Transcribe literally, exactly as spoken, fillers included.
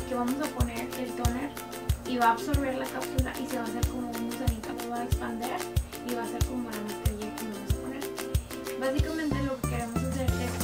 que vamos a poner el toner y va a absorber la cápsula y se va a hacer como un gusanito, lo va a expandir y va a ser como la mascarilla que nos vamos a poner. Básicamente lo que queremos hacer es